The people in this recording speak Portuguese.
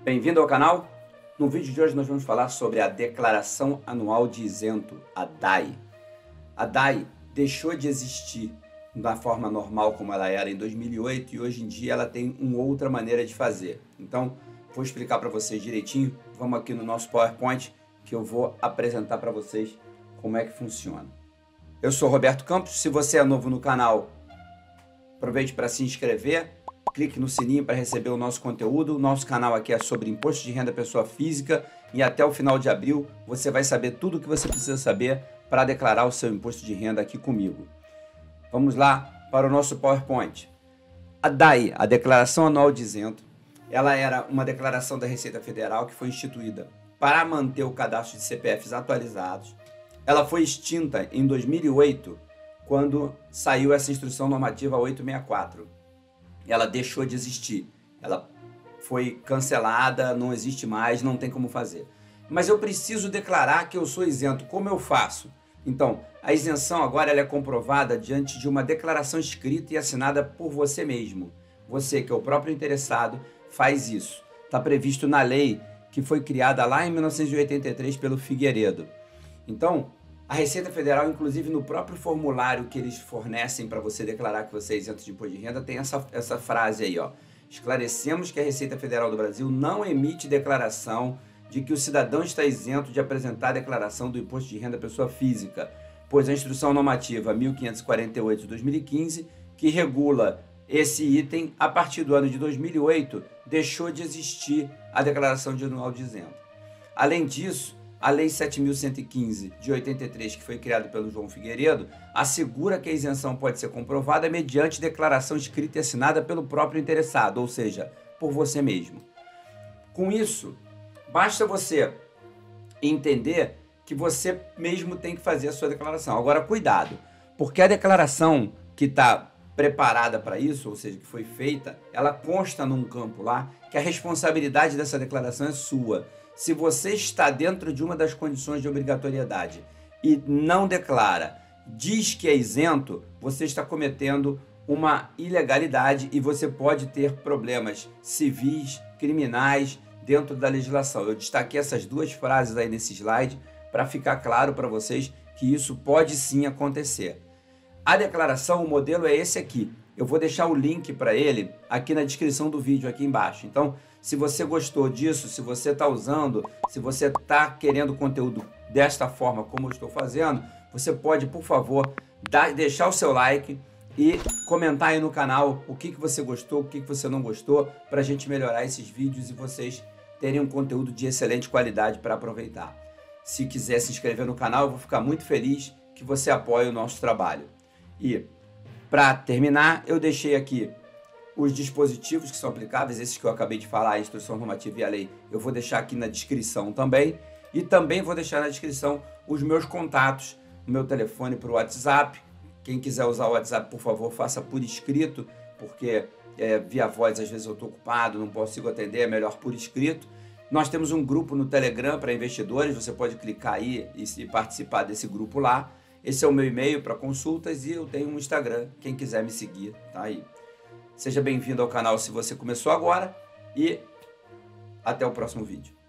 Bem-vindo ao canal. No vídeo de hoje nós vamos falar sobre a Declaração Anual de Isento, a DAI. A DAI deixou de existir da forma normal como ela era em 2008 e hoje em dia ela tem uma outra maneira de fazer. Então, vou explicar para vocês direitinho. Vamos aqui no nosso PowerPoint que eu vou apresentar para vocês como é que funciona. Eu sou Roberto Campos. Se você é novo no canal, aproveite para se inscrever. Clique no sininho para receber o nosso conteúdo. O nosso canal aqui é sobre imposto de renda pessoa física e até o final de abril você vai saber tudo o que você precisa saber para declarar o seu imposto de renda aqui comigo. Vamos lá para o nosso PowerPoint. A DAI, a Declaração Anual de Isento, ela era uma declaração da Receita Federal que foi instituída para manter o cadastro de CPFs atualizados. Ela foi extinta em 2008, quando saiu essa instrução normativa 864. Ela deixou de existir, ela foi cancelada, não existe mais, não tem como fazer. Mas eu preciso declarar que eu sou isento, como eu faço? Então, a isenção agora ela é comprovada diante de uma declaração escrita e assinada por você mesmo. Você, que é o próprio interessado, faz isso. Está previsto na lei que foi criada lá em 1983 pelo Figueiredo. Então, a Receita Federal, inclusive no próprio formulário que eles fornecem para você declarar que você é isento de imposto de renda, tem essa frase aí, ó. Esclarecemos que a Receita Federal do Brasil não emite declaração de que o cidadão está isento de apresentar a declaração do imposto de renda pessoa física, pois a Instrução Normativa 1548 de 2015, que regula esse item, a partir do ano de 2008, deixou de existir a declaração de anual de isento. Além disso, a Lei 7.115 de 83, que foi criada pelo João Figueiredo, assegura que a isenção pode ser comprovada mediante declaração escrita e assinada pelo próprio interessado, ou seja, por você mesmo. Com isso, basta você entender que você mesmo tem que fazer a sua declaração. Agora, cuidado, porque a declaração que está preparada para isso, ou seja, que foi feita, ela consta num campo lá que a responsabilidade dessa declaração é sua. Se você está dentro de uma das condições de obrigatoriedade e não declara, diz que é isento, você está cometendo uma ilegalidade e você pode ter problemas civis, criminais dentro da legislação. Eu destaquei essas duas frases aí nesse slide para ficar claro para vocês que isso pode sim acontecer. A declaração, o modelo é esse aqui. Eu vou deixar o link para ele aqui na descrição do vídeo, aqui embaixo. Então, se você gostou disso, se você está usando, se você está querendo conteúdo desta forma como eu estou fazendo, você pode, por favor, deixar o seu like e comentar aí no canal o que você gostou, o que você não gostou, para a gente melhorar esses vídeos e vocês terem um conteúdo de excelente qualidade para aproveitar. Se quiser se inscrever no canal, eu vou ficar muito feliz que você apoie o nosso trabalho. E, para terminar, eu deixei aqui os dispositivos que são aplicáveis, esses que eu acabei de falar, a Instrução Normativa e a Lei, eu vou deixar aqui na descrição também. E também vou deixar na descrição os meus contatos, o meu telefone para o WhatsApp. Quem quiser usar o WhatsApp, por favor, faça por escrito, porque via voz às vezes eu estou ocupado, não consigo atender, é melhor por escrito. Nós temos um grupo no Telegram para investidores, você pode clicar aí e participar desse grupo lá. Esse é o meu e-mail para consultas e eu tenho um Instagram, quem quiser me seguir, tá aí. Seja bem-vindo ao canal se você começou agora e até o próximo vídeo.